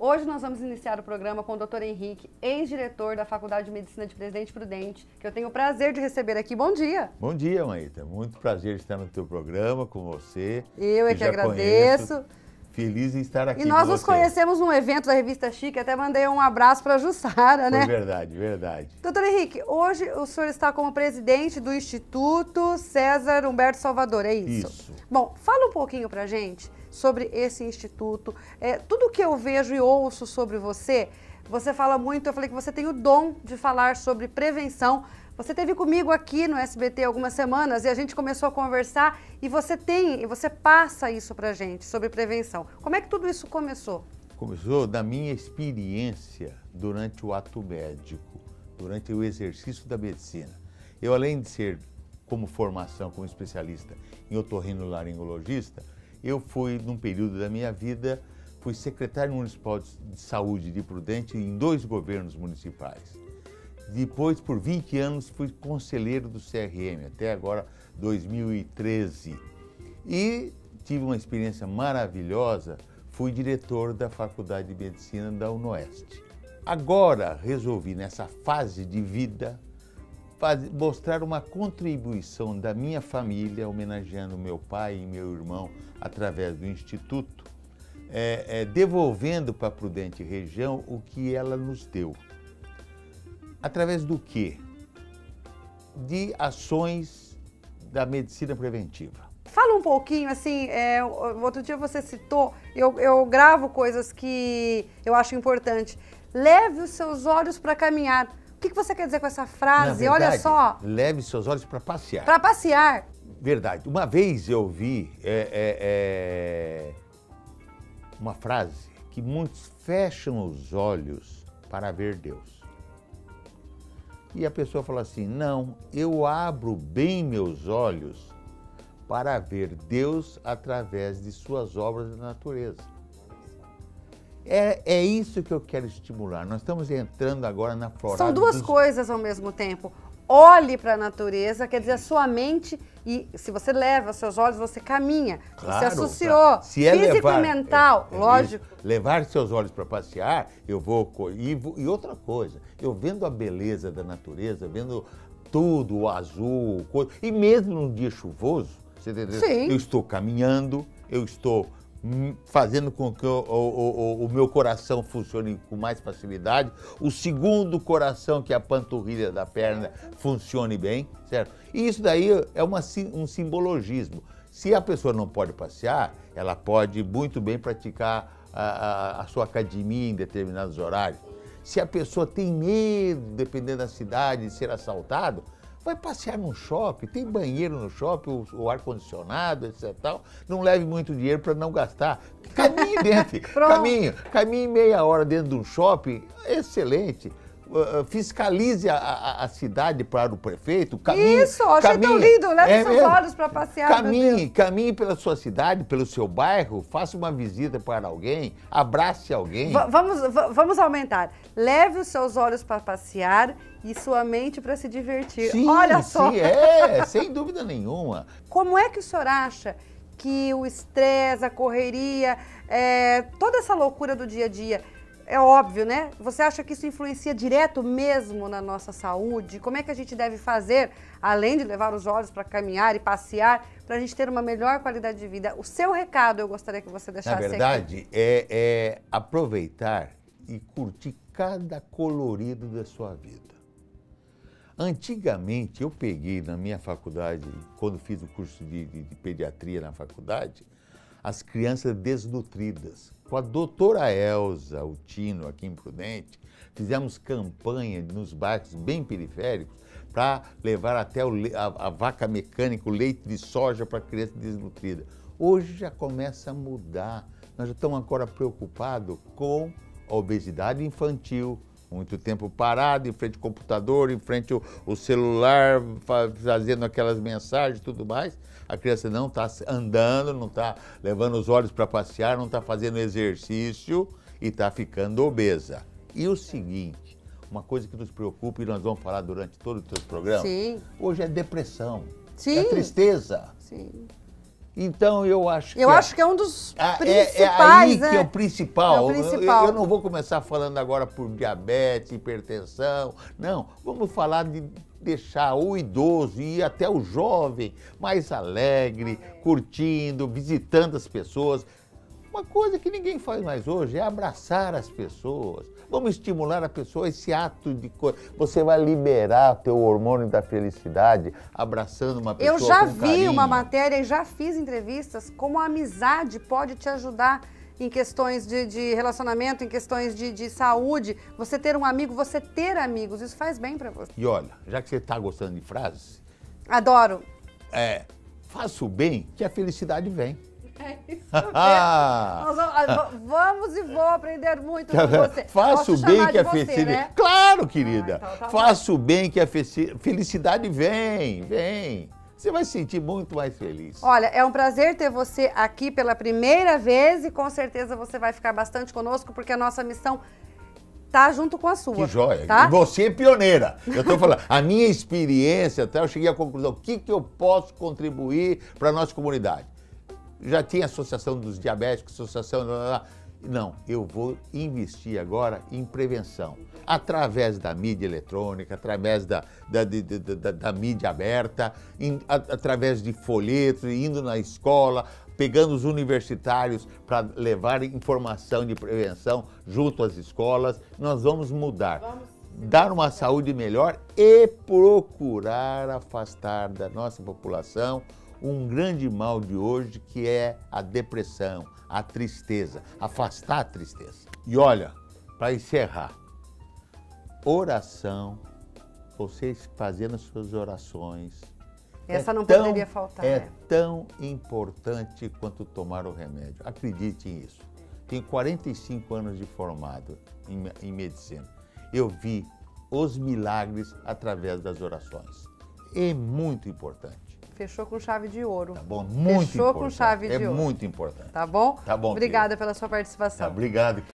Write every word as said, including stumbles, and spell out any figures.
Hoje nós vamos iniciar o programa com o doutor Henrique, ex-diretor da Faculdade de Medicina de Presidente Prudente, que eu tenho o prazer de receber aqui. Bom dia! Bom dia, Maíta. Muito prazer estar no teu programa com você. Eu é que agradeço. Conheço. Feliz em estar aqui E nós com nos você. conhecemos num evento da Revista Chique, até mandei um abraço para a Jussara, né? Foi verdade, verdade. Doutor Henrique, hoje o senhor está como presidente do Instituto César Humberto Salvador, é isso? Isso. Bom, fala um pouquinho pra gente sobre esse instituto. É, tudo que eu vejo e ouço sobre você, você fala muito, eu falei que você tem o dom de falar sobre prevenção. Você esteve comigo aqui no S B T algumas semanas e a gente começou a conversar e você tem, e você passa isso pra gente sobre prevenção. Como é que tudo isso começou? Começou da minha experiência durante o ato médico, durante o exercício da medicina. Eu, além de ser, como formação, como especialista em otorrinolaringologista, eu fui, num período da minha vida, fui secretário municipal de saúde de Prudente em dois governos municipais. Depois, por vinte anos, fui conselheiro do C R M, até agora, dois mil e treze. E tive uma experiência maravilhosa, fui diretor da Faculdade de Medicina da UNOeste. Agora, resolvi, nessa fase de vida, faz, mostrar uma contribuição da minha família, homenageando meu pai e meu irmão, através do Instituto, é, é, devolvendo para a Prudente Região o que ela nos deu. Através do quê? De ações da medicina preventiva. Fala um pouquinho, assim, é, outro dia você citou, eu, eu gravo coisas que eu acho importante. Leve os seus olhos para caminhar. O que, que você quer dizer com essa frase? Na verdade, olha só. Leve seus olhos para passear. Para passear. Verdade. Uma vez eu vi é, é, é, uma frase que muitos fecham os olhos para ver Deus. E a pessoa fala assim, não, eu abro bem meus olhos para ver Deus através de suas obras da natureza. É, é isso que eu quero estimular. Nós estamos entrando agora na florada. São duas dos... coisas ao mesmo tempo. Olhe para a natureza, quer dizer, a sua mente, e se você leva os seus olhos, você caminha. Claro, você associou se é físico levar, e mental, é, é lógico. Isso, levar seus olhos para passear, eu vou e, e outra coisa, eu vendo a beleza da natureza, vendo tudo, o azul, coisa, e mesmo num dia chuvoso, você entendeu? Sim. Eu estou caminhando, eu estou fazendo com que o, o, o, o meu coração funcione com mais facilidade, o segundo coração, que é a panturrilha da perna, funcione bem, certo? E isso daí é uma, um simbologismo. Se a pessoa não pode passear, ela pode muito bem praticar a, a, a sua academia em determinados horários. Se a pessoa tem medo, dependendo da cidade, de ser assaltado, vai passear no shopping, tem banheiro no shopping, o, o ar-condicionado, etcétera. Tal. Não leve muito dinheiro para não gastar. Caminhe dentro, caminhe, caminhe meia hora dentro de um shopping, excelente. Uh, fiscalize a, a, a cidade para o prefeito. Caminhe, Isso, achei caminhe, tão lindo, leve é seus mesmo. olhos para passear. Caminhe, caminhe pela sua cidade, pelo seu bairro, faça uma visita para alguém, abrace alguém. V vamos, vamos aumentar. Leve os seus olhos para passear e sua mente para se divertir. Sim, Olha só. Sim, é, sem dúvida nenhuma. Como é que o senhor acha que o estresse, a correria, é, toda essa loucura do dia a dia, é óbvio, né? Você acha que isso influencia direto mesmo na nossa saúde? Como é que a gente deve fazer, além de levar os olhos para caminhar e passear, para a gente ter uma melhor qualidade de vida? O seu recado eu gostaria que você deixasse aqui. Na verdade, é, é aproveitar e curtir cada colorido da sua vida. Antigamente, eu peguei na minha faculdade, quando fiz o curso de, de, de pediatria na faculdade, as crianças desnutridas. Com a doutora Elza, o Tino, aqui em Prudente, fizemos campanha nos bairros bem periféricos para levar até o, a, a vaca mecânica, o leite de soja para a criança desnutrida. Hoje já começa a mudar. Nós já estamos agora preocupados com a obesidade infantil, muito tempo parado, em frente ao computador, em frente ao, ao celular, fazendo aquelas mensagens e tudo mais. A criança não está andando, não está levando os olhos para passear, não está fazendo exercício e está ficando obesa. E o seguinte, uma coisa que nos preocupa e nós vamos falar durante todo o teu programa, Sim. hoje é depressão, Sim. é tristeza. Sim. Então eu acho que... Eu é, acho que é um dos é, principais, é aí né? que é o principal. É o principal. Eu, eu não vou começar falando agora por diabetes, hipertensão. Não, vamos falar de deixar o idoso e até o jovem mais alegre, curtindo, visitando as pessoas. Uma coisa que ninguém faz mais hoje é abraçar as pessoas. Vamos estimular a pessoa, esse ato de coisa. Você vai liberar o teu hormônio da felicidade abraçando uma pessoa Eu já com vi carinho. uma matéria e já fiz entrevistas como a amizade pode te ajudar em questões de, de relacionamento, em questões de, de saúde. Você ter um amigo, você ter amigos, isso faz bem pra você. E olha, já que você está gostando de frases, Adoro. é, faça o bem que a felicidade vem. É isso mesmo. Nós vamos, vamos e vou aprender muito com você. Faça Posso o bem chamar que a de você, felicidade... né? Claro, querida. Ah, então tá bom. Faça o bem que a fe- felicidade vem, vem. Você vai se sentir muito mais feliz. Olha, é um prazer ter você aqui pela primeira vez e com certeza você vai ficar bastante conosco porque a nossa missão tá junto com a sua. Que joia. Tá? E você é pioneira. Eu estou falando, a minha experiência, até eu cheguei à conclusão, o que, que eu posso contribuir para a nossa comunidade? Já tinha associação dos diabéticos, associação... Não, eu vou investir agora em prevenção, através da mídia eletrônica, através da, da, da, da, da mídia aberta, em, a, através de folhetos, indo na escola, pegando os universitários para levar informação de prevenção junto às escolas. Nós vamos mudar, vamos. dar uma saúde melhor e procurar afastar da nossa população um grande mal de hoje, que é a depressão, a tristeza, afastar a tristeza. E olha, para encerrar, oração, vocês fazendo as suas orações. Essa é não tão, poderia faltar. É né? tão importante quanto tomar o remédio. Acredite nisso. Tenho quarenta e cinco anos de formado em, em medicina. Eu vi os milagres através das orações. É muito importante. Fechou com chave de ouro. Tá bom? Muito Fechou importante. com chave de é ouro. muito importante. Tá bom? Tá bom. Obrigada querido. pela sua participação. Tá, obrigado.